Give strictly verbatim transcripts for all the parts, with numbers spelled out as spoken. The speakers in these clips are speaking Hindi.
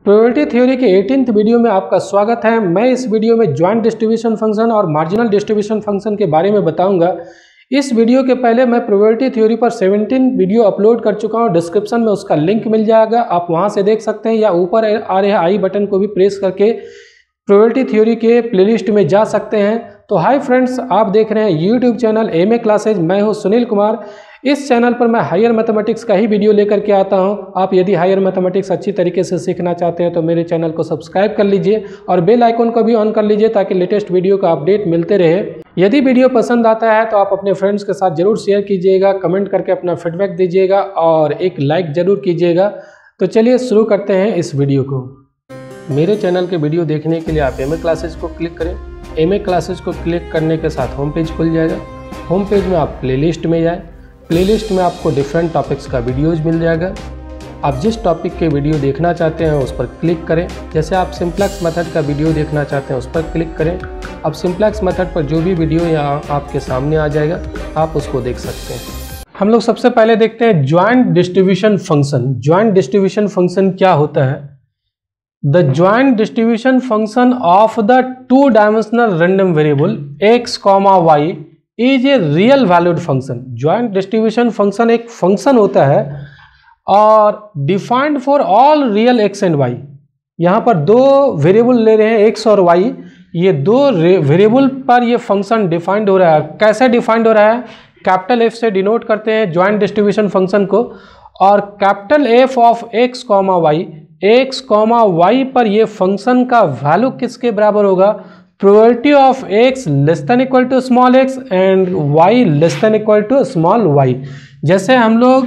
प्रोबेबिलिटी थ्योरी के एटीन्थ वीडियो में आपका स्वागत है। मैं इस वीडियो में ज्वाइंट डिस्ट्रीब्यूशन फंक्शन और मार्जिनल डिस्ट्रीब्यूशन फंक्शन के बारे में बताऊंगा। इस वीडियो के पहले मैं प्रोबेबिलिटी थ्योरी पर सत्रह वीडियो अपलोड कर चुका हूं, डिस्क्रिप्शन में उसका लिंक मिल जाएगा, आप वहां से देख सकते हैं या ऊपर आ रहे आई बटन को भी प्रेस करके प्रोबेबिलिटी थ्योरी के प्लेलिस्ट में जा सकते हैं। तो हाय फ्रेंड्स, आप देख रहे हैं YouTube channel M A classes. मैं हूं सुनील कुमार। इस चैनल पर मैं हायर मैथमेटिक्स का ही वीडियो लेकर के आता हूं। आप यदि हायर मैथमेटिक्स अच्छी तरीके से सीखना चाहते हैं तो मेरे चैनल को सब्सक्राइब कर लीजिए और बेल आइकन को भी ऑन कर लीजिए ताकि लेटेस्ट वीडियो का अपडेट मिलते रहे। यदि वीडियो पसंद आता है तो आप अपने फ्रेंड्स के साथ जरूर शेयर कीजिएगा, कमेंट करके अपना फीडबैक दीजिएगा और एक लाइक ज़रूर कीजिएगा। तो चलिए शुरू करते हैं इस वीडियो को। मेरे चैनल के वीडियो देखने के लिए आप एम ए क्लासेज को क्लिक करें। एम ए क्लासेज को क्लिक करने के साथ होम पेज खुल जाएगा। होम पेज में आप प्लेलिस्ट में जाएं। प्लेलिस्ट में आपको डिफरेंट टॉपिक्स का वीडियोज़ मिल जाएगा। आप जिस टॉपिक के वीडियो देखना चाहते हैं उस पर क्लिक करें। जैसे आप सिंप्लेक्स मेथड का वीडियो देखना चाहते हैं उस पर क्लिक करें। अब सिंप्लेक्स मेथड पर जो भी वीडियो यहाँ आपके सामने आ जाएगा आप उसको देख सकते हैं। हम लोग सबसे पहले देखते हैं joint distribution function. Joint distribution function क्या होता है? The joint distribution function of the two-dimensional random variable x, y is a real valued function. Joint distribution function एक function होता है और defined for all real x and y. यहाँ पर दो वेरिएबल ले रहे हैं x और y। ये दो वेरिएबल पर ये फंक्शन डिफाइंड हो रहा है। कैसे डिफाइंड हो रहा है? कैपिटल F से डिनोट करते हैं ज्वाइंट डिस्ट्रीब्यूशन फंक्शन को। और capital F of x, y x, y पर ये फंक्शन का वैल्यू किसके बराबर होगा? Probability of x less than equal to small x and y less than equal to small y। जैसे हम लोग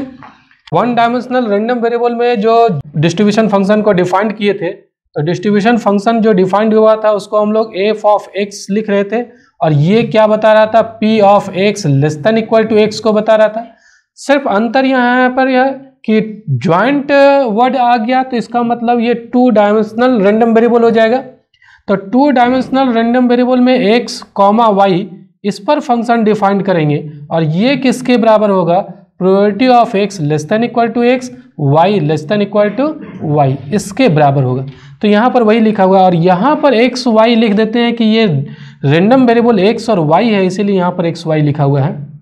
वन डायमेंशनल रैंडम वेरिएबल में जो डिस्ट्रीब्यूशन फंक्शन को डिफाइंड किए थे, तो डिस्ट्रीब्यूशन फंक्शन जो डिफाइंड हुआ था उसको हम लोग f ऑफ x लिख रहे थे और ये क्या बता रहा था? p of x less than equal to x को बता रहा था। सिर्फ अंतर यहाँ पर यह कि ज्वाइंट वर्ड आ गया तो इसका मतलब ये टू डायमेंशनल रैंडम वेरिएबल हो जाएगा। तो टू डायमेंशनल रैंडम वेरिएबल में x, y इस पर फंक्शन डिफाइंड करेंगे और ये किसके बराबर होगा? Probability of x less than equal to x, y less than equal to y, इसके बराबर होगा। तो यहाँ पर वही लिखा हुआ है और यहाँ पर x, y लिख देते हैं कि ये रैंडम वेरिएबल x और y है, इसीलिए यहाँ पर x, y लिखा हुआ है।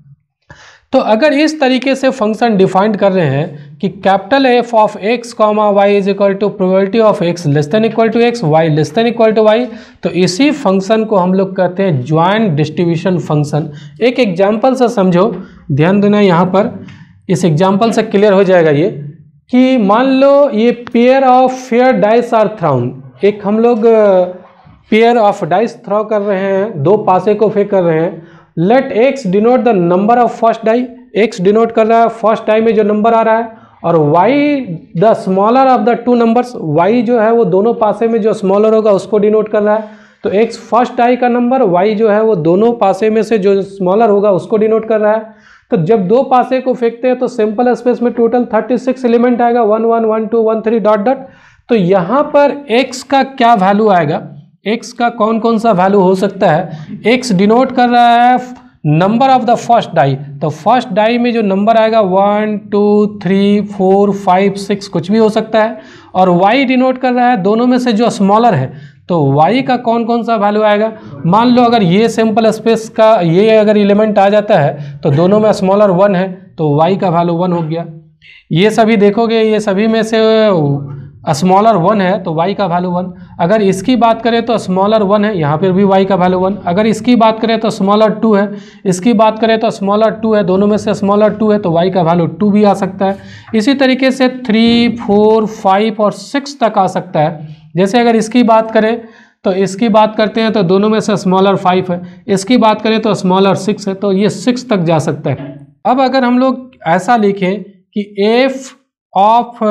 तो अगर इस तरीके से फंक्शन डिफाइंड कर रहे हैं कि capital F of x, y is equal to probability of x less than equal to x, y less than equal to y, तो इसी फंक्शन को हम लोग कहते हैं ज्वाइंट डिस्ट्रीब्यूशन फंक्शन। एक एग्जांपल से समझो, ध्यान देना यहाँ पर, इस एग्जांपल से क्लियर हो जाएगा ये कि मान लो ये pair of fair dice are thrown. एक हम लोग पेयर ऑफ डाइस थ्रो कर रहे हैं, दो पासे को फेंक कर रहे हैं। Let x denote the number of first die. x denote कर रहा है फर्स्ट डाई में जो नंबर आ रहा है और y the smaller of the two numbers. y जो है वो दोनों पासे में जो स्मॉलर होगा उसको डिनोट कर रहा है। तो x फर्स्ट डाई का नंबर, y जो है वो दोनों पासे में से जो स्मॉलर होगा उसको डिनोट कर रहा है। तो जब दो पासे को फेंकते हैं तो सिंपल स्पेस में टोटल थर्टी सिक्स एलिमेंट आएगा, one one one two one three dot dot. तो यहाँ पर x का क्या वैल्यू आएगा? x का कौन कौन सा वैल्यू हो सकता है? x डिनोट कर रहा है number of the first die, तो फर्स्ट डाई में जो नंबर आएगा one two three four five six कुछ भी हो सकता है। और y डिनोट कर रहा है दोनों में से जो स्मॉलर है, तो y का कौन कौन सा वैल्यू आएगा? मान लो अगर ये सिंपल स्पेस का ये अगर एलिमेंट आ जाता है तो दोनों में स्मॉलर वन है तो y का वैल्यू वन हो गया। ये सभी देखोगे, ये सभी में से स्मॉलर वन है तो y का वैल्यू वन। अगर इसकी बात करें तो स्मॉलर वन है, यहाँ पर भी y का वैल्यू वन। अगर इसकी बात करें तो स्मॉलर टू है, इसकी बात करें तो स्मॉलर टू है, दोनों में से स्मॉलर टू है तो y का वैल्यू टू भी आ सकता है। इसी तरीके से थ्री, फोर, फाइव और सिक्स तक आ सकता है। जैसे अगर इसकी बात करें तो इसकी बात करते हैं तो दोनों में से स्मॉलर फाइव है, इसकी बात करें तो स्मॉलर सिक्स है, तो ये सिक्स तक जा सकता है। अब अगर हम लोग ऐसा लिखें कि एफ ऑफ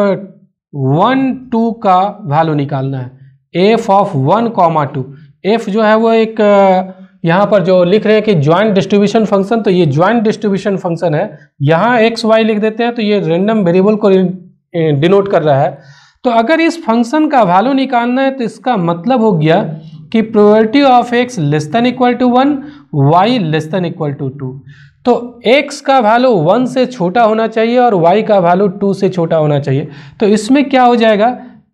वन टू का वैल्यू निकालना है, F of one comma two. F जो है वो एक यहाँ पर जो लिख रहे हैं कि ज्वाइंट डिस्ट्रीब्यूशन फंक्शन, तो ये ज्वाइंट डिस्ट्रीब्यूशन फंक्शन है। यहाँ एक्स वाई लिख देते हैं तो ये रैंडम वेरिएबल को डिनोट कर रहा है। तो अगर इस फंक्शन का वैल्यू निकालना है तो इसका मतलब हो गया कि probability of x less than equal to one, Y less than equal to two. तो x का वैल्यू वन से छोटा होना चाहिए और y का वैल्यू टू से छोटा होना चाहिए। तो इसमें क्या हो जाएगा?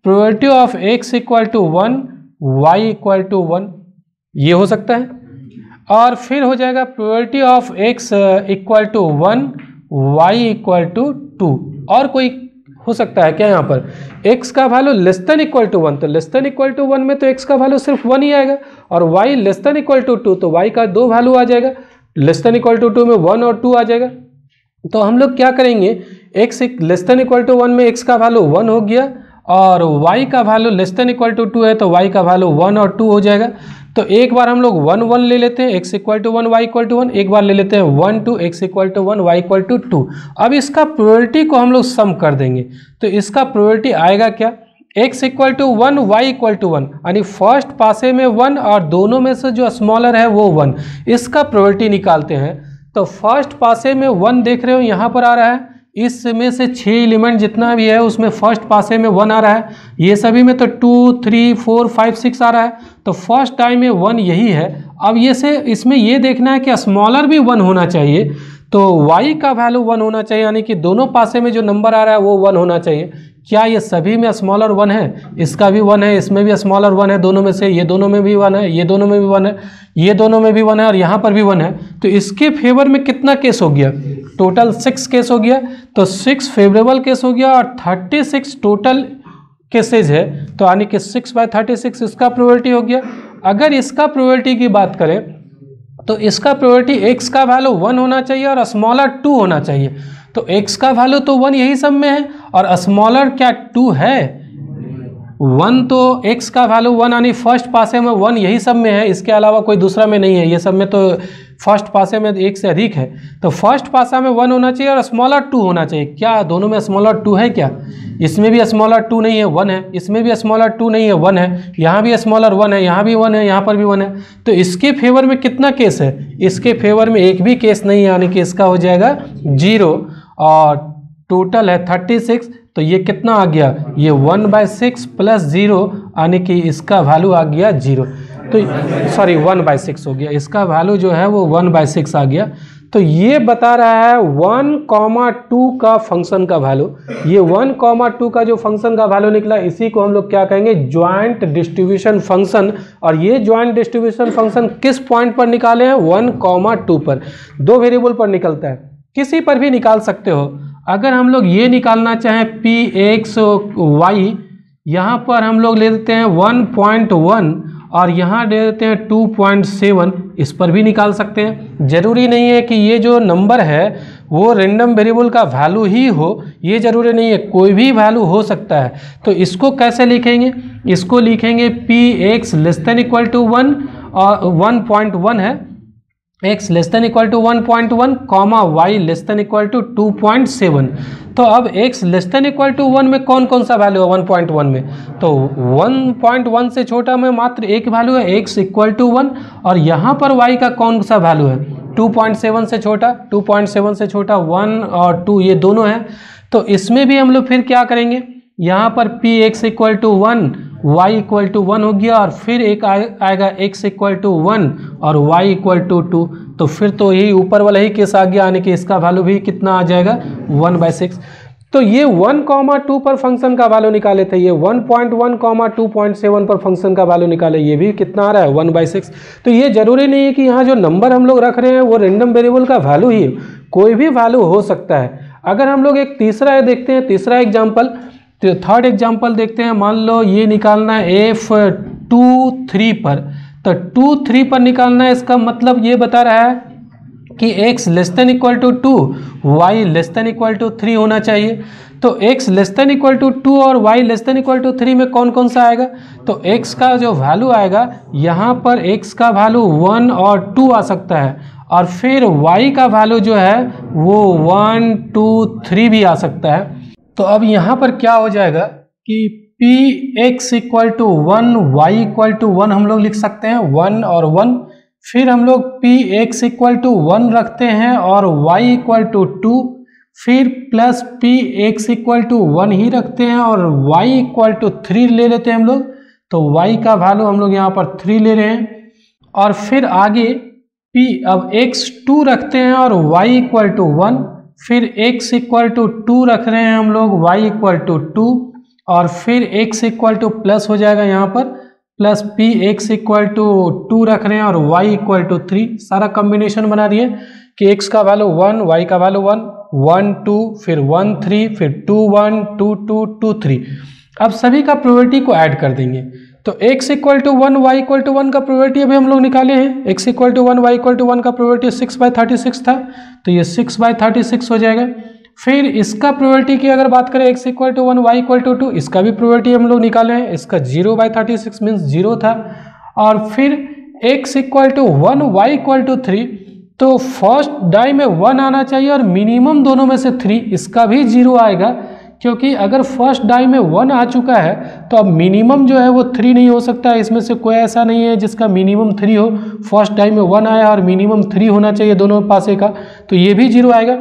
Probability of x equal to one Y equal to one, ये हो सकता है। और फिर हो जाएगा probability of x equal to one Y equal to two. और कोई हो सकता है क्या यहाँ पर, x का value less than equal to one, तो less than equal to one में तो x का वैल्यू सिर्फ वन ही आएगा, और y less than equal to two, तो y का दो वैल्यू आ जाएगा, less than equal to two में वन और टू आ जाएगा। तो हम लोग क्या करेंगे, x less than equal to one में x का वैल्यू वन हो गया, और y का value less than equal to two है तो y का वैल्यू वन और टू हो जाएगा। तो एक बार हम लोग वन वन ले लेते हैं, x equal to one Y equal to one, एक बार ले लेते हैं one two X equal to one Y equal to two. अब इसका प्रोबेबिलिटी को हम लोग सम कर देंगे, तो इसका प्रोबेबिलिटी आएगा क्या, x equal to one Y equal to one, यानी फर्स्ट पासे में वन और दोनों में से जो स्मॉलर है वो वन, इसका प्रोबेबिलिटी निकालते हैं। तो फर्स्ट पासे में वन देख रहे हो यहाँ पर आ रहा है, इसमें से छः एलिमेंट जितना भी है उसमें फर्स्ट पासे में वन आ रहा है, ये सभी में तो two three four five six आ रहा है, तो फर्स्ट टाइम में वन यही है। अब ये से इसमें ये देखना है कि स्मॉलर भी वन होना चाहिए, तो y का वैल्यू वन होना चाहिए, यानी कि दोनों पासे में जो नंबर आ रहा है वो वन होना चाहिए। क्या ये सभी में स्मॉलर वन है, इसका भी वन है, इसमें भी स्मॉलर वन है, दोनों में से, ये दोनों में भी वन है, ये दोनों में भी वन है, ये दोनों में भी वन है, और यहाँ पर भी वन है। तो इसके फेवर में कितना केस हो गया, टोटल सिक्स केस हो गया, तो सिक्स फेवरेबल केस हो गया और थर्टी सिक्स टोटल केसेज है, तो यानी कि सिक्स बाय थर्टी सिक्स इसका प्रोबेबिलिटी हो गया। अगर इसका प्रोबेबिलिटी की बात करें तो इसका प्रोबेबिलिटी x का वैल्यू वन होना चाहिए और स्मॉलर टू होना चाहिए, तो x का वैल्यू तो वन यही सब में है, और स्मॉलर क्या टू है, वन तो x का वैल्यू वन, यानी फर्स्ट पासे में वन यही सब में है, इसके अलावा कोई दूसरा में नहीं है, ये सब में तो फर्स्ट पासे में एक से अधिक है, तो फर्स्ट पासा में वन होना चाहिए और स्मॉलर टू होना चाहिए। क्या दोनों में स्मॉलर टू है क्या, इसमें भी स्मॉलर टू नहीं है, वन है, इसमें भी स्मॉलर टू नहीं है, वन है, यहाँ भी स्मॉलर वन है, यहाँ भी वन है, यहाँ पर भी वन है, तो इसके फेवर में कितना केस है, इसके फेवर में एक भी केस नहीं है, यानी कि इसका हो जाएगा जीरो, और टोटल है थर्टी सिक्स, तो ये कितना आ गया, ये one by six plus zero, यानी कि इसका वैल्यू आ गया जीरो, तो सॉरी वन बाई सिक्स हो गया, इसका वैल्यू जो है वो वन बाई सिक्स आ गया। तो ये बता रहा है वन कॉमा टू का फंक्शन का वैल्यू, ये वन कॉमा टू का जो फंक्शन का वैल्यू निकला इसी को हम लोग क्या कहेंगे, ज्वाइंट डिस्ट्रीब्यूशन फंक्शन। और ये ज्वाइंट डिस्ट्रीब्यूशन फंक्शन किस पॉइंट पर निकाले हैं, वन कॉमा टू पर, दो वेरिएबल पर निकलता है, किसी पर भी निकाल सकते हो। अगर हम लोग ये निकालना चाहें पी एक्स वाई, यहाँ पर हम लोग ले देते हैं वन पॉइंट वन और यहाँ दे देते हैं टू पॉइंट सेवन, इस पर भी निकाल सकते हैं। ज़रूरी नहीं है कि ये जो नंबर है वो रेंडम वेरिएबल का वैल्यू ही हो, ये ज़रूरी नहीं है, कोई भी वैल्यू हो सकता है। तो इसको कैसे लिखेंगे, इसको लिखेंगे P x less than equal to one और वन पॉइंट वन है, x less than equal to one point one comma Y less than equal to two point seven. तो अब x less than equal to one में कौन कौन सा वैल्यू है वन पॉइंट वन में, तो वन पॉइंट वन से छोटा में मात्र एक वैल्यू है x इक्वल टू वन, और यहाँ पर y का कौन सा वैल्यू है टू पॉइंट सेवन से छोटा, टू पॉइंट सेवन से छोटा वन और टू ये दोनों है। तो इसमें भी हम लोग फिर क्या करेंगे, यहाँ पर P X equal to one Y equal to one हो गया, और फिर एक आएगा x इक्वल टू वन और y इक्वल टू टू, तो फिर तो यही ऊपर वाला ही केस आ गया, यानी कि इसका वैल्यू भी कितना आ जाएगा वन बाई सिक्स। तो ये वन कॉमा टू पर फंक्शन का वैल्यू निकाले थे, ये one point one comma two point seven पर फंक्शन का वैल्यू निकाले, ये भी कितना आ रहा है वन बाई सिक्स। तो ये जरूरी नहीं है कि यहाँ जो नंबर हम लोग रख रहे हैं वो रेंडम वेरिएबल का वैल्यू ही है, कोई भी वैल्यू हो सकता है। अगर हम लोग एक तीसरा देखते हैं, तीसरा एग्जाम्पल, तो थर्ड एग्जाम्पल देखते हैं। मान लो ये निकालना है एफ टू थ्री पर, तो टू थ्री पर निकालना है, इसका मतलब ये बता रहा है कि x less than equal to two Y less than equal to three होना चाहिए। तो x less than equal to two और y less than equal to three में कौन कौन सा आएगा, तो x का जो वैल्यू आएगा यहाँ पर x का वैल्यू वन और टू आ सकता है, और फिर y का वैल्यू जो है वो वन टू थ्री भी आ सकता है। तो अब यहाँ पर क्या हो जाएगा कि P X equal to one Y equal to one हम लोग लिख सकते हैं, वन और वन, फिर हम लोग P X equal to one रखते हैं और y इक्वल टू टू, फिर plus P X equal to one ही रखते हैं और y इक्वल टू थ्री ले लेते हैं हम लोग, तो y का वैल्यू हम लोग यहाँ पर थ्री ले रहे हैं, और फिर आगे p अब x टू रखते हैं और y इक्वल टू वन, फिर x इक्वल टू टू रख रहे हैं हम लोग, y इक्वल टू टू, और फिर एक्स इक्वल टू प्लस हो जाएगा यहाँ पर plus P X equal to two रख रहे हैं और वाई इक्वल टू थ्री, सारा कॉम्बिनेशन बना दिए कि एक्स का वैल्यू वन, वाई का वैल्यू वन, वन टू, फिर वन थ्री, फिर two one, two two, two three. अब सभी का प्रोबेबिलिटी को ऐड कर देंगे तो x equal to one, Y equal to one का प्रोबेबिलिटी अभी हम लोग निकाले हैं। x equal to one, Y equal to one का probability six by thirty six था, तो ये सिक्स बाई थर्टी सिक्स हो जाएगा। फिर इसका प्रोबेबिलिटी की अगर बात करें x equal to one, Y equal to two, इसका भी प्रोबेबिलिटी हम लोग निकाले हैं, इसका zero by thirty six means zero था। और फिर x equal to one, Y equal to three, तो फर्स्ट डाई में वन आना चाहिए और मिनिमम दोनों में से थ्री, इसका भी जीरो आएगा क्योंकि अगर फर्स्ट डाई में वन आ चुका है तो अब मिनिमम जो है वो थ्री नहीं हो सकता है। इसमें से कोई ऐसा नहीं है जिसका मिनिमम थ्री हो, फर्स्ट डाई में वन आया और मिनिमम थ्री होना चाहिए दोनों पासे का, तो ये भी जीरो आएगा।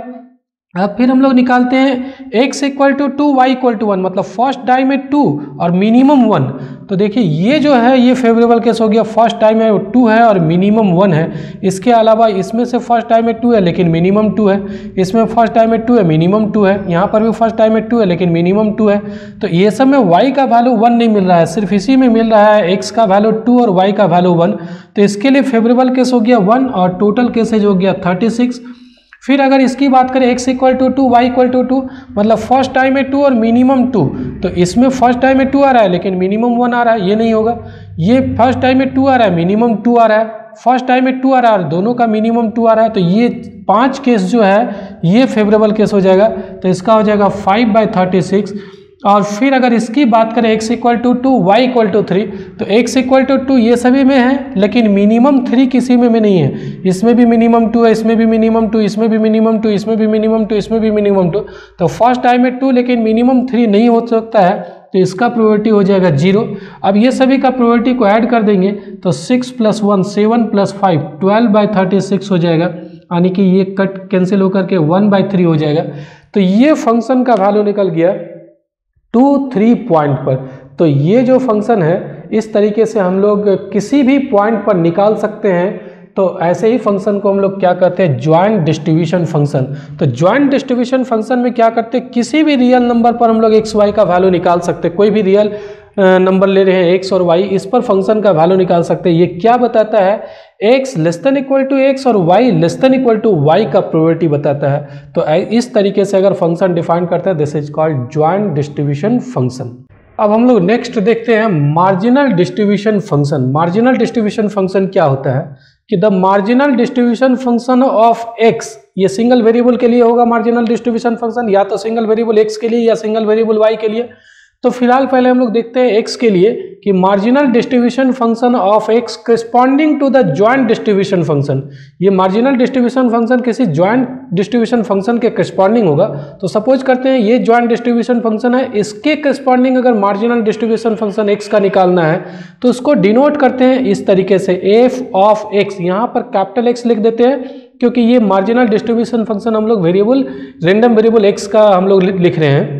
अब फिर हम लोग निकालते हैं x equal to two, Y equal to one, मतलब फर्स्ट डाई में टू और मिनिमम वन। तो देखिए ये जो है ये फेवरेबल केस हो गया, फर्स्ट डाई में टू है और मिनिमम वन है। इसके अलावा इसमें से फर्स्ट डाई में टू है लेकिन मिनिमम टू है, इसमें फर्स्ट डाई में टू है मिनिमम टू है, यहाँ पर भी फर्स्ट डाई में टू है लेकिन मिनिमम टू है। तो ये सब में y का वैल्यू वन नहीं मिल रहा है, सिर्फ इसी में मिल रहा है x का वैल्यू टू और y का वैल्यू वन। तो इसके लिए फेवरेबल केस हो गया वन और टोटल केसेज हो गया थर्टी सिक्स। फिर अगर इसकी बात करें x equal to two, Y equal to two, मतलब फर्स्ट टाइम में टू और मिनिमम टू, तो इसमें फर्स्ट टाइम में टू आ रहा है लेकिन मिनिमम वन आ रहा है, ये नहीं होगा। ये फर्स्ट टाइम में टू आ रहा है, मिनिमम टू आ रहा है, फर्स्ट टाइम में टू आ रहा है और दोनों का मिनिमम टू आ रहा है, तो ये पांच केस जो है ये फेवरेबल केस हो जाएगा। तो इसका हो जाएगा फाइव बाई थर्टी सिक्स। और फिर अगर इसकी बात करें x equal to two, Y equal to three, तो x इक्वल टू टू ये सभी में है लेकिन मिनिमम थ्री किसी में में नहीं है। इसमें भी मिनिमम टू है, इसमें भी मिनिमम टू, इसमें भी मिनिमम टू, इसमें भी मिनिमम टू, इसमें भी मिनिमम टू। तो फर्स्ट टाइम में टू लेकिन मिनिमम थ्री नहीं हो सकता है, तो इसका प्रोबेबिलिटी हो जाएगा जीरो। अब ये सभी का प्रोबेबिलिटी को ऐड कर देंगे तो six plus one, seven plus five, twelve by thirty six हो जाएगा, यानी कि ये कट कैंसिल होकर के वन बाई थ्री हो जाएगा। तो ये फंक्शन का वैल्यू निकल गया टू थ्री पॉइंट पर। तो ये जो फंक्शन है इस तरीके से हम लोग किसी भी पॉइंट पर निकाल सकते हैं। तो ऐसे ही फंक्शन को हम लोग क्या करते हैं, ज्वाइंट डिस्ट्रीब्यूशन फंक्शन। तो ज्वाइंट डिस्ट्रीब्यूशन फंक्शन में क्या करते हैं, किसी भी रियल नंबर पर हम लोग एक्स वाई का वैल्यू निकाल सकते हैं। कोई भी रियल नंबर ले रहे हैं एक्स और वाई, इस पर फंक्शन का वैल्यू निकाल सकते हैं। ये क्या बताता है, x less than equal to x और y less than equal to y का प्रोबेबिलिटी बताता है। तो इस तरीके से अगर फंक्शन डिफाइन करते हैं, this is called joint distribution function. अब हम लोग नेक्स्ट देखते हैं marginal distribution function. Marginal distribution function क्या होता है कि the marginal distribution function of x, ये सिंगल वेरिएबल के लिए होगा मार्जिनल डिस्ट्रीब्यूशन फंक्शन, या तो सिंगल वेरिएबल एक्स के लिए या सिंगल वेरिएबल वाई के लिए। तो फिलहाल पहले हम लोग देखते हैं एक्स के लिए कि marginal distribution function of x corresponding to the joint distribution function. ये मार्जिनल डिस्ट्रीब्यूशन फंक्शन किसी ज्वाइंट डिस्ट्रीब्यूशन फंक्शन के करस्पॉन्डिंग होगा। तो सपोज करते हैं ये ज्वाइंट डिस्ट्रीब्यूशन फंक्शन है, इसके करस्पॉन्डिंग अगर मार्जिनल डिस्ट्रीब्यूशन फंक्शन एक्स का निकालना है तो उसको डिनोट करते हैं इस तरीके से, एफ ऑफ एक्स। यहाँ पर कैपिटल एक्स लिख देते हैं क्योंकि ये मार्जिनल डिस्ट्रीब्यूशन फंक्शन हम लोग वेरिएबल रेंडम वेरिएबल एक्स का हम लोग लिख रहे हैं।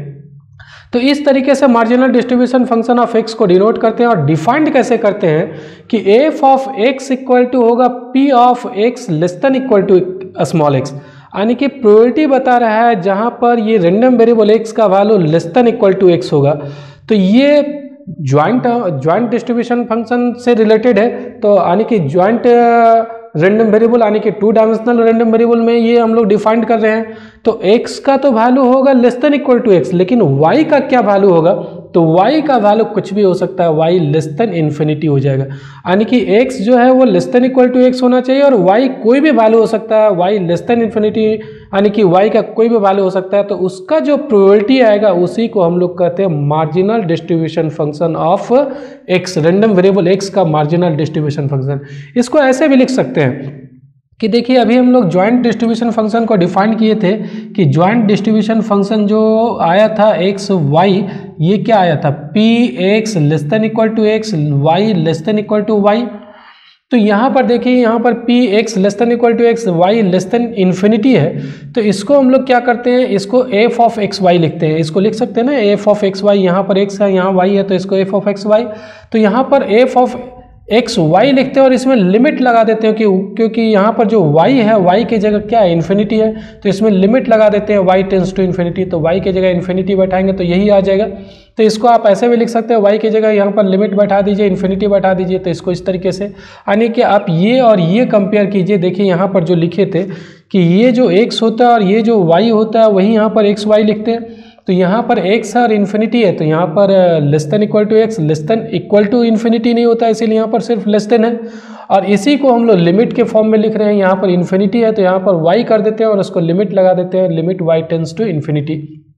तो इस तरीके से marginal distribution function of x को डिनोट करते हैं। और डिफाइंड कैसे करते हैं कि F of x equal to होगा p of x less than equal to small x, यानी कि प्रोबेबिलिटी बता रहा है जहां पर ये रेंडम वेरिएबल एक्स का value less than equal to x होगा। तो ये ज्वाइंट ज्वाइंट डिस्ट्रीब्यूशन फंक्शन से रिलेटेड है। तो यानी कि ज्वाइंट रेंडम वेरिएबल यानी कि टू डायमेंशनल रेंडम वेरिएबल में ये हम लोग डिफाइंड कर रहे हैं। तो x का तो वैल्यू होगा less than equal to x, लेकिन y का क्या वैल्यू होगा, तो y का वैल्यू कुछ भी हो सकता है, y लेस देन इन्फिनिटी हो जाएगा। यानी कि x जो है वो less than equal to x होना चाहिए और y कोई भी वैल्यू हो सकता है, y लेस देन इन्फिनिटी, यानी कि y का कोई भी वैल्यू हो सकता है। तो उसका जो प्रोबेबिलिटी आएगा उसी को हम लोग कहते हैं marginal distribution function of x, random variable x का मार्जिनल डिस्ट्रीब्यूशन फंक्शन। इसको ऐसे भी लिख सकते हैं कि देखिए अभी हम लोग ज्वाइंट डिस्ट्रीब्यूशन फंक्शन को डिफाइन किए थे कि ज्वाइंट डिस्ट्रीब्यूशन फंक्शन जो आया था एक्स वाई, ये क्या आया था, p x less than equal to x, y less than equal to y. तो यहाँ पर देखिए यहाँ पर P x less than equal to x, y less than infinity है। तो इसको हम लोग क्या करते हैं, इसको एफ ऑफ एक्स वाई लिखते हैं। इसको लिख सकते हैं ना एफ ऑफ एक्स वाई, यहाँ पर एक्स है यहाँ वाई है तो इसको एफ ऑफ एक्स वाई। तो यहाँ पर एफ ऑफ एक्स वाई लिखते हैं और इसमें लिमिट लगा देते हैं कि क्योंकि यहाँ पर जो वाई है वाई की जगह क्या है, इन्फिनिटी है, तो इसमें लिमिट लगा देते हैं वाई टेंस टू इन्फिनिटी, तो वाई की जगह इन्फिनिटी बैठाएंगे तो यही आ जाएगा। तो इसको आप ऐसे भी लिख सकते हो, वाई की जगह यहाँ पर लिमिट बैठा दीजिए, इन्फिनिटी बैठा दीजिए, तो इसको इस तरीके से, यानी कि आप ये और ये कंपेयर कीजिए। देखिए यहाँ पर जो लिखे थे कि ये जो एक्स होता है और ये जो वाई होता है वही यहाँ पर एक्स वाई लिखते हैं, तो यहाँ पर एक्स और इन्फिनिटी है, तो यहाँ पर less than equal to x, less than equal to infinity नहीं होता है, इसीलिए यहाँ पर सिर्फ लेस देन है। और इसी को हम लोग लिमिट के फॉर्म में लिख रहे हैं, यहाँ पर इन्फिनिटी है तो यहाँ पर वाई कर देते हैं और उसको लिमिट लगा देते हैं, limit y tends to infinity.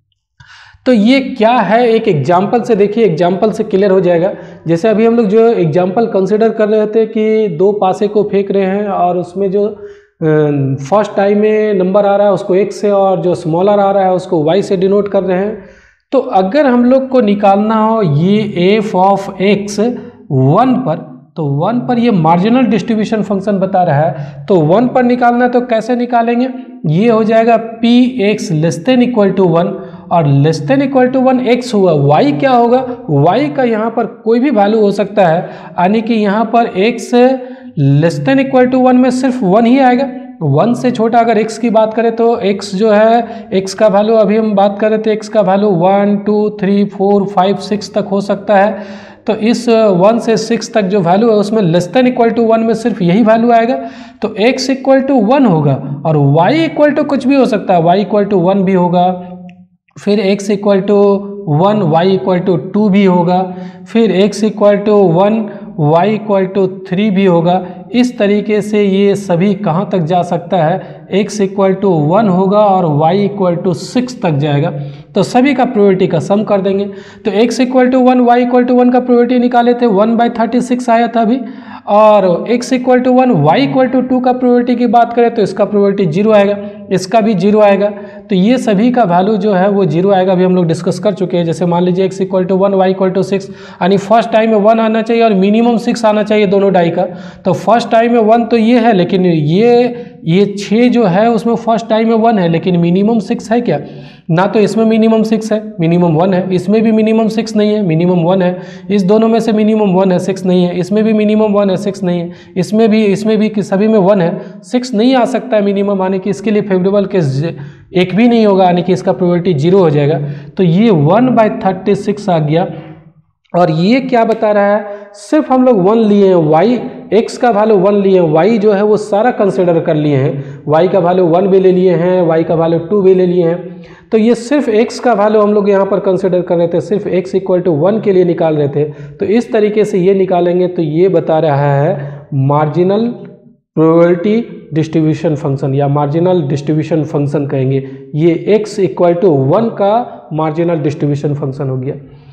तो ये क्या है, एक एग्जाम्पल से देखिए, एग्जाम्पल से क्लियर हो जाएगा। जैसे अभी हम लोग जो एग्जाम्पल कंसिडर कर रहे थे कि दो पासे को फेंक रहे हैं और उसमें जो फर्स्ट टाइम में नंबर आ रहा है उसको एक्स से और जो स्मॉलर आ रहा है उसको वाई से डिनोट कर रहे हैं। तो अगर हम लोग को निकालना हो ये एफ ऑफ एक्स वन पर, तो वन पर ये मार्जिनल डिस्ट्रीब्यूशन फंक्शन बता रहा है, तो वन पर निकालना है तो कैसे निकालेंगे, ये हो जाएगा p x less than equal to one, और less than equal to one x हुआ, वाई क्या होगा, वाई का यहाँ पर कोई भी वैल्यू हो सकता है, यानी कि यहाँ पर x less than equal to one में सिर्फ वन ही आएगा। वन से छोटा अगर x की बात करें तो x जो है, x का वैल्यू अभी हम बात कर रहे थे, x का value one two three four five six तक हो सकता है, तो इस वन से सिक्स तक जो वैल्यू है उसमें less than equal to one में सिर्फ यही वैल्यू आएगा, तो x इक्वल टू वन होगा, और y इक्वल टू कुछ भी हो सकता है, y इक्वल टू वन भी होगा, फिर x equal to one, Y equal to two भी होगा, फिर x equal to one, Y equal to three भी होगा। इस तरीके से ये सभी कहाँ तक जा सकता है, x इक्वल टू वन होगा और y इक्वल टू सिक्स तक जाएगा, तो सभी का प्रोबेबिलिटी का सम कर देंगे। तो x equal to one, Y equal to one का प्रोबेबिलिटी निकाले थे, वन बाई थर्टी सिक्स आया था अभी, और x equal to one, Y equal to two का प्रोबेबिलिटी की बात करें तो इसका प्रोबेबिलिटी जीरो आएगा, इसका भी जीरो आएगा, तो ये सभी का वैल्यू जो है वो जीरो आएगा। अभी हम लोग डिस्कस कर चुके हैं। जैसे मान लीजिए x equal to one, Y equal to six, यानी फर्स्ट टाइम में वन आना चाहिए और मिनिमम सिक्स आना चाहिए दोनों डाई का, तो फर्स्ट टाइम में वन तो ये है, लेकिन ये ये छः जो है उसमें फर्स्ट टाइम में वन है, लेकिन मिनिमम सिक्स है क्या, ना तो इसमें मिनिमम सिक्स है, मिनिमम वन है, इसमें भी मिनिमम सिक्स नहीं है, मिनिमम वन है, इस दोनों में से मिनिमम वन है, सिक्स नहीं है, इसमें भी मिनिमम वन है, सिक्स नहीं है, इसमें भी इसमें भी सभी में वन है, सिक्स नहीं आ सकता है मिनिमम, यानी कि इसके लिए फेवरेबल केस एक भी नहीं होगा, यानी कि इसका प्रोबेबिलिटी जीरो हो जाएगा। तो ये वन बाई थर्टी सिक्स आ गया, और ये क्या बता रहा है, सिर्फ हम लोग वन लिए हैं, वाई एक्स का वैल्यू वन लिए हैं, वाई जो है वो सारा कंसिडर कर लिए हैं, वाई का वैल्यू वन भी ले लिए हैं, वाई का वैल्यू टू भी ले लिए हैं, तो ये सिर्फ x का वैल्यू हम लोग यहाँ पर कंसिडर कर रहे थे, सिर्फ x इक्वल टू वन के लिए निकाल रहे थे, तो इस तरीके से ये निकालेंगे तो ये बता रहा है मार्जिनल प्रोबेबिलिटी डिस्ट्रीब्यूशन फंक्शन, या मार्जिनल डिस्ट्रीब्यूशन फंक्शन कहेंगे, ये x इक्वल टू वन का मार्जिनल डिस्ट्रीब्यूशन फंक्शन हो गया।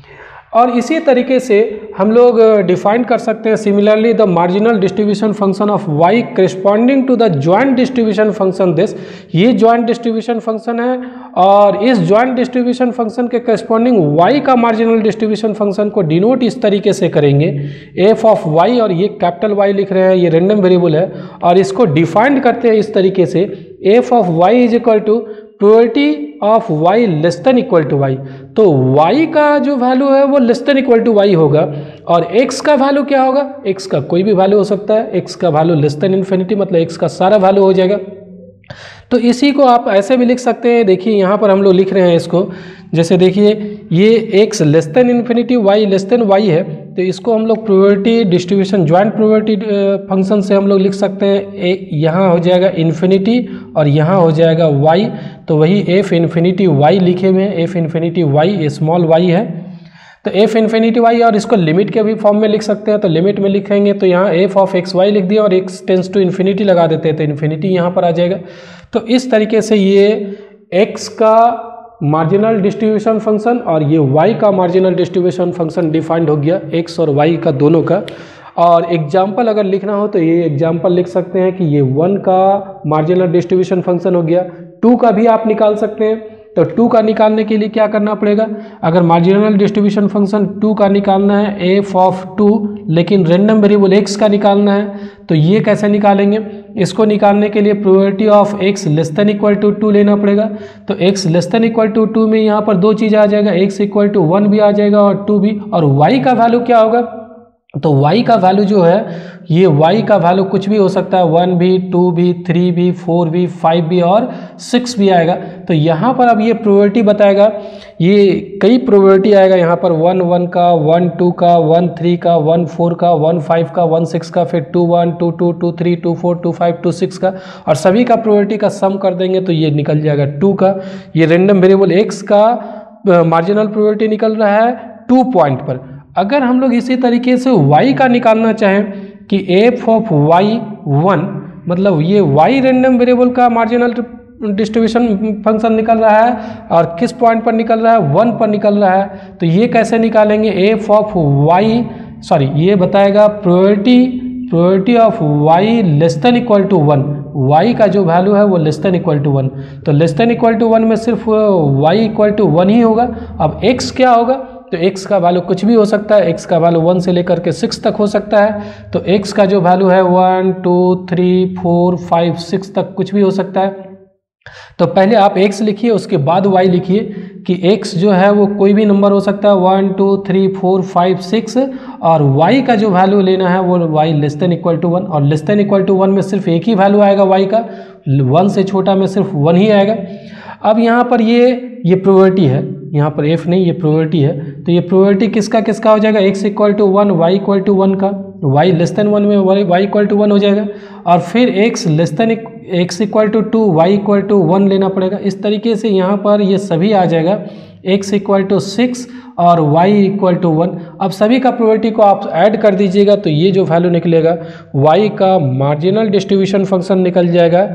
और इसी तरीके से हम लोग डिफाइन कर सकते हैं similarly the marginal distribution function of y corresponding to the joint distribution function this, ये जॉइंट डिस्ट्रीब्यूशन फंक्शन है, और इस जॉइंट डिस्ट्रीब्यूशन फंक्शन के करिस्पॉन्डिंग y का मार्जिनल डिस्ट्रीब्यूशन फंक्शन को डिनोट इस तरीके से करेंगे, f ऑफ y, और ये कैपिटल Y लिख रहे हैं, ये रैंडम वेरिएबल है, और इसको डिफाइंड करते हैं इस तरीके से, f of y is equal to probability of y less than equal to y, तो y का जो वैल्यू है वो less than equal to y होगा, और x का वैल्यू क्या होगा, x का कोई भी वैल्यू हो सकता है, x का वैल्यू लेस देन इन्फिनिटी, मतलब x का सारा वैल्यू हो जाएगा। तो इसी को आप ऐसे भी लिख सकते हैं, देखिए यहाँ पर हम लोग लिख रहे हैं इसको, जैसे देखिए ये x less than infinity, y less than y है, तो इसको हम लोग probability distribution joint probability function से हम लोग लिख सकते हैं, एक यहाँ हो जाएगा इन्फिनिटी और यहाँ हो जाएगा y, तो वही f इन्फिनिटी y लिखे हुए हैं, f infinity y small y है, तो f इन्फिनिटी y, और इसको लिमिट के भी फॉर्म में लिख सकते हैं, तो लिमिट में लिखेंगे तो यहाँ f ऑफ एक्स वाई लिख दिया और x टेंस टू इन्फिनिटी लगा देते हैं, तो इन्फिनिटी यहाँ पर आ जाएगा। तो इस तरीके से ये x का मार्जिनल डिस्ट्रीब्यूशन फंक्शन और ये y का मार्जिनल डिस्ट्रीब्यूशन फंक्शन डिफाइंड हो गया, x और y का दोनों का। और एग्जाम्पल अगर लिखना हो तो ये एग्जाम्पल लिख सकते हैं कि ये वन का मार्जिनल डिस्ट्रीब्यूशन फंक्शन हो गया, टू का भी आप निकाल सकते हैं। तो टू का निकालने के लिए क्या करना पड़ेगा, अगर मार्जिनल डिस्ट्रीब्यूशन फंक्शन टू का निकालना है एफ ऑफ टू, लेकिन रैंडम वेरिएबल एक्स का निकालना है, तो ये कैसे निकालेंगे, इसको निकालने के लिए probability of x less than equal to two लेना पड़ेगा। तो x less than equal to two में यहाँ पर दो चीज़ आ जाएगा, एक्स इक्वल टू वन भी आ जाएगा और टू भी, और वाई का वैल्यू क्या होगा, तो y का वैल्यू जो है, ये y का वैल्यू कुछ भी हो सकता है, वन भी, टू भी, थ्री भी, फोर भी, फाइव भी और सिक्स भी आएगा। तो यहाँ पर अब ये प्रोबेबिलिटी बताएगा, ये कई प्रोबेबिलिटी आएगा यहाँ पर, वन वन का, वन टू का, वन थ्री का, वन फोर का, वन फाइव का, वन सिक्स का, फिर two one, two two, two three, two four, two five, two six का, और सभी का प्रोबेबिलिटी का सम कर देंगे तो ये निकल जाएगा टू का। ये रैंडम वेरिएबल x का मार्जिनल प्रोबेबिलिटी निकल रहा है टू पॉइंट पर। अगर हम लोग इसी तरीके से y का निकालना चाहें कि एफ ऑफ वाई वन, मतलब ये y रैंडम वेरिएबल का मार्जिनल डिस्ट्रीब्यूशन फंक्शन निकल रहा है और किस पॉइंट पर निकल रहा है, वन पर निकल रहा है। तो ये कैसे निकालेंगे, एफ ऑफ वाई, सॉरी ये बताएगा probability probability of y less than equal to one, y का जो वैल्यू है वो less than equal to one. तो less than equal to one में सिर्फ y इक्वल टू वन ही होगा। अब x क्या होगा, तो x का वैल्यू कुछ भी हो सकता है, x का वैल्यू वन से लेकर के सिक्स तक हो सकता है। तो x का जो वैल्यू है one two three four five six तक कुछ भी हो सकता है। तो पहले आप x लिखिए, उसके बाद y लिखिए कि x जो है वो कोई भी नंबर हो सकता है, one two three four five six, और y का जो वैल्यू लेना है वो y less than equal to one, और less than equal to one में सिर्फ एक ही वैल्यू आएगा y का, वन से छोटा में सिर्फ वन ही आएगा। अब यहाँ पर ये ये प्रोबेबिलिटी है, यहाँ पर f नहीं, ये प्रोबेबिलिटी है। तो ये प्रोबेबिलिटी किसका किसका हो जाएगा, x equal to one, Y equal to one का, y लेस देन वन में y इक्वल टू वन हो जाएगा, और फिर x less than x equal to two, Y equal to one लेना पड़ेगा। इस तरीके से यहाँ पर ये सभी आ जाएगा, x इक्वल टू सिक्स और y इक्वल टू वन। अब सभी का प्रोबेबिलिटी को आप ऐड कर दीजिएगा तो ये जो वैल्यू निकलेगा y का मार्जिनल डिस्ट्रीब्यूशन फंक्शन निकल जाएगा,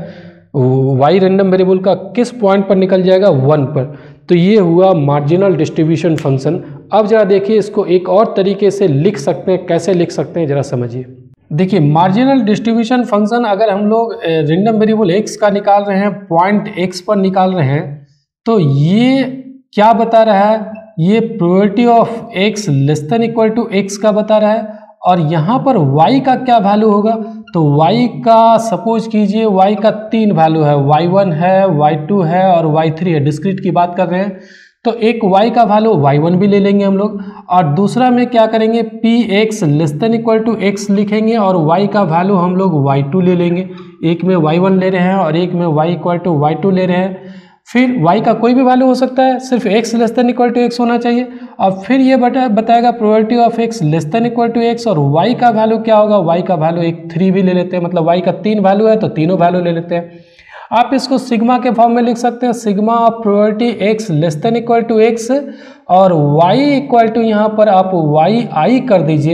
y रैंडम वेरिएबल का किस पॉइंट पर निकल जाएगा, वन पर। तो ये हुआ मार्जिनल डिस्ट्रीब्यूशन फंक्शन। अब जरा देखिए इसको एक और तरीके से लिख सकते हैं, कैसे लिख सकते हैं जरा समझिए। देखिए मार्जिनल डिस्ट्रीब्यूशन फंक्शन अगर हम लोग रैंडम वेरिएबल x का निकाल रहे हैं, पॉइंट x पर निकाल रहे हैं, तो ये क्या बता रहा है, ये probability of x less than equal to x का बता रहा है। और यहाँ पर y का क्या वैल्यू होगा, तो y का सपोज कीजिए y का तीन वैल्यू है, वाई वन है, वाई टू है और वाई थ्री है, डिस्क्रीट की बात कर रहे हैं। तो एक y का वैल्यू वाई वन भी ले लेंगे हम लोग, और दूसरा में क्या करेंगे, p x less than equal to x लिखेंगे और y का वैल्यू हम लोग वाई टू ले लेंगे। एक में वाई वन ले रहे हैं और एक में y equal to y two ले रहे हैं। फिर y का कोई भी वैल्यू हो सकता है, सिर्फ x less than equal to x होना चाहिए। और फिर ये बता बताएगा probability of x less than equal to x, और y का वैल्यू क्या होगा, y का वैल्यू एक थ्री भी ले लेते हैं, मतलब y का तीन वैल्यू है तो तीनों वैल्यू ले लेते हैं। आप इसको सिग्मा के फॉर्म में लिख सकते हैं, sigma of probability x less than equal to x, और y इक्वल टू यहाँ पर आप y i कर दीजिए,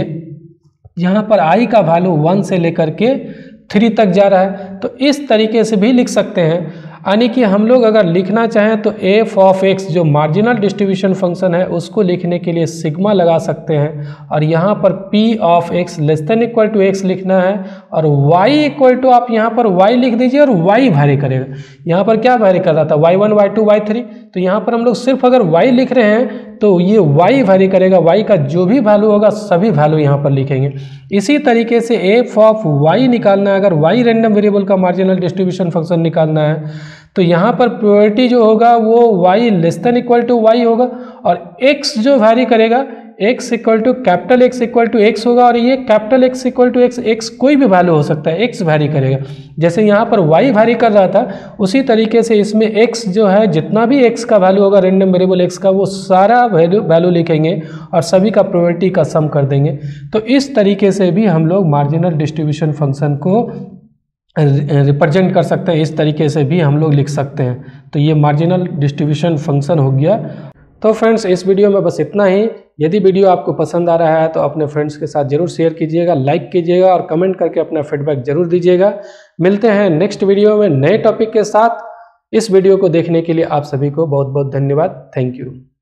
यहाँ पर i का वैल्यू वन से लेकर के थ्री तक जा रहा है। तो इस तरीके से भी लिख सकते हैं, यानी कि हम लोग अगर लिखना चाहें तो एफ ऑफ एक्स जो मार्जिनल डिस्ट्रीब्यूशन फंक्शन है उसको लिखने के लिए सिग्मा लगा सकते हैं, और यहाँ पर p of x less than equal to x लिखना है, और वाई इक्वल टू आप यहाँ पर वाई लिख दीजिए और वाई वैरी करेगा। यहाँ पर क्या वैरी कर रहा था, y one, y two, y three, तो यहाँ पर हम लोग सिर्फ अगर वाई लिख रहे हैं तो ये y वैरी करेगा, y का जो भी वैल्यू होगा सभी वैल्यू यहाँ पर लिखेंगे। इसी तरीके से एफ ऑफ y निकालना है, अगर y रैंडम वेरिएबल का मार्जिनल डिस्ट्रीब्यूशन फंक्शन निकालना है तो यहाँ पर प्रोबेबिलिटी जो होगा वो y less than equal to y होगा, और x जो वैरी करेगा x equal to capital X equal to x होगा, और ये capital X equal to x, x कोई भी वैल्यू हो सकता है, x वैरी करेगा। जैसे यहाँ पर y वैरी कर रहा था उसी तरीके से इसमें x जो है जितना भी x का वैल्यू होगा रैंडम वेरिएबल x का वो सारा वैल्यू वैल्यू लिखेंगे और सभी का प्रोबेबिलिटी का सम कर देंगे। तो इस तरीके से भी हम लोग मार्जिनल डिस्ट्रीब्यूशन फंक्शन को रिप्रेजेंट कर सकते हैं, इस तरीके से भी हम लोग लिख सकते हैं। तो ये मार्जिनल डिस्ट्रीब्यूशन फंक्शन हो गया। तो फ्रेंड्स इस वीडियो में बस इतना ही। यदि वीडियो आपको पसंद आ रहा है तो अपने फ्रेंड्स के साथ जरूर शेयर कीजिएगा, लाइक कीजिएगा और कमेंट करके अपना फीडबैक जरूर दीजिएगा। मिलते हैं नेक्स्ट वीडियो में नए टॉपिक के साथ। इस वीडियो को देखने के लिए आप सभी को बहुत बहुत धन्यवाद। Thank you.